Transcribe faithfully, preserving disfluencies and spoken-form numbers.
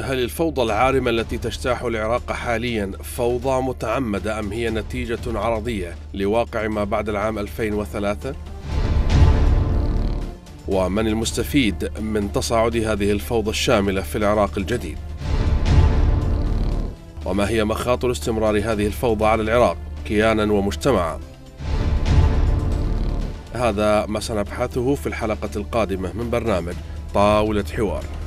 هل الفوضى العارمة التي تجتاح العراق حاليا فوضى متعمدة أم هي نتيجة عرضية لواقع ما بعد العام ألفين وثلاثة؟ ومن المستفيد من تصاعد هذه الفوضى الشاملة في العراق الجديد؟ وما هي مخاطر استمرار هذه الفوضى على العراق كيانا ومجتمعا؟ هذا ما سنبحثه في الحلقة القادمة من برنامج طاولة حوار.